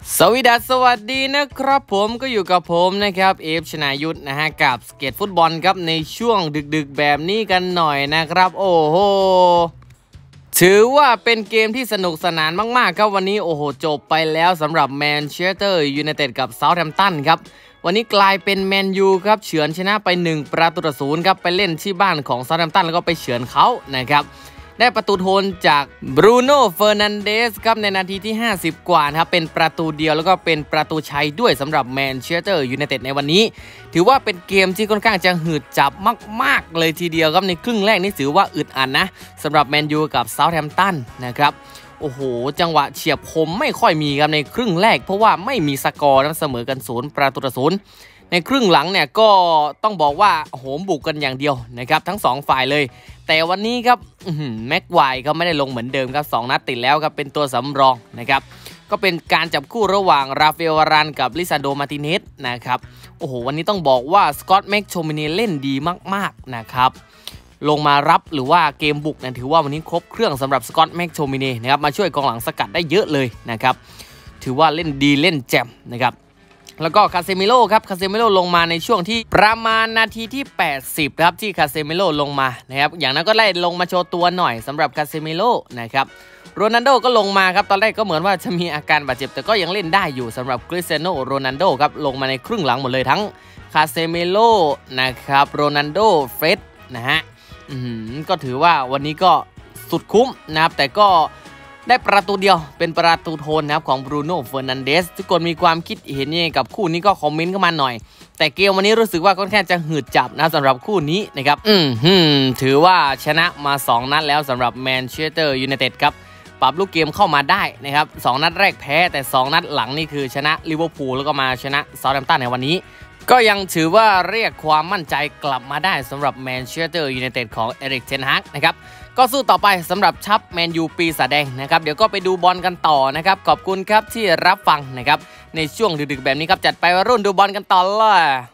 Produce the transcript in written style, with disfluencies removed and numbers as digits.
สวัสดีนะครับผมก็อยู่กับผมนะครับเอฟชนายุทธนะฮะกับสเก็ตฟุตบอลครับในช่วงดึกๆแบบนี้กันหน่อยนะครับโอ้โหถือว่าเป็นเกมที่สนุกสนานมากๆครับวันนี้โอ้โหจบไปแล้วสำหรับแมนเชสเตอร์ยูไนเต็ดกับเซาท์แฮมป์ตันครับวันนี้กลายเป็นแมนยูครับเฉือนชนะไป1-0ครับไปเล่นที่บ้านของเซาท์แฮมป์ตันแล้วก็ไปเฉือนเขานะครับได้ประตูโทนจากบรูโน่เฟอร์นันเดสครับในนาทีที่50กว่านะครับเป็นประตูเดียวแล้วก็เป็นประตูชัยด้วยสำหรับแมนเชสเตอร์ยูไนเต็ดในวันนี้ถือว่าเป็นเกมที่ค่อนข้างจะหืดจับมากๆเลยทีเดียวครับในครึ่งแรกนี่ถือว่าอึดอัดนะสำหรับแมนยูกับเซาท์แฮมป์ตันนะครับโอ้โหจังหวะเฉียบคมไม่ค่อยมีครับในครึ่งแรกเพราะว่าไม่มีสกอร์นั้นเสมอกัน0-0ในครึ่งหลังเนี่ยก็ต้องบอกว่าโหมบุกกันอย่างเดียวนะครับทั้ง2ฝ่ายเลยแต่วันนี้ครับแม็กไวร์เขาไม่ได้ลงเหมือนเดิมครับ2นัดติดแล้วครับเป็นตัวสำรองนะครับก็เป็นการจับคู่ระหว่างราฟาเอล วารันกับลิซานโด มาร์ติเนสนะครับโอ้โหวันนี้ต้องบอกว่าสกอตต์ แม็กโทมินีเล่นดีมากๆนะครับลงมารับหรือว่าเกมบุกถือว่าวันนี้ครบเครื่องสำหรับสกอตต์ แม็กโทมินีนะครับมาช่วยกองหลังสกัดได้เยอะเลยนะครับถือว่าเล่นดีเล่นแจ่มนะครับแล้วก็คาเซมิโร่ครับคาเซมิโร่ลงมาในช่วงที่ประมาณนาทีที่80ครับที่คาเซมิโร่ลงมานะครับอย่างนั้นก็ไล่ลงมาโชว์ตัวหน่อยสำหรับคาเซมิโร่นะครับโรนัลโดก็ลงมาครับตอนแรกก็เหมือนว่าจะมีอาการบาดเจ็บแต่ก็ยังเล่นได้อยู่สำหรับคริสเตียโนโรนัลโดครับลงมาในครึ่งหลังหมดเลยทั้งคาเซมิโร่นะครับโรนัลโดเฟรดนะฮะก็ถือว่าวันนี้ก็สุดคุ้มนะครับแต่ก็ได้ประตูเดียวเป็นประตูโทนนะครับของบรูโน่เฟอร์นันเดสทุกคนมีความคิดเห็นยังไงกับคู่นี้ก็คอมเมนต์เข้ามาหน่อยแต่เกมวันนี้รู้สึกว่าค่อนข้างจะหืดจับนะสำหรับคู่นี้นะครับถือว่าชนะมา2นัดแล้วสำหรับแมนเชสเตอร์ยูไนเต็ดครับปรับลูกเกมเข้ามาได้นะครับ2นัดแรกแพ้แต่2นัดหลังนี่คือชนะลิเวอร์พูลแล้วก็มาชนะเซาท์แฮมป์ตันในวันนี้ก็ยังถือว่าเรียกความมั่นใจกลับมาได้สำหรับแมนเชสเตอร์ยูไนเต็ดของเอริก เทนฮากนะครับก็สู้ต่อไปสำหรับชับแมนยูปีศาจแดงนะครับเดี๋ยวก็ไปดูบอลกันต่อนะครับขอบคุณครับที่รับฟังนะครับในช่วงดึกๆแบบนี้ครับจัดไปวัยรุ่นดูบอลกันต่อเลย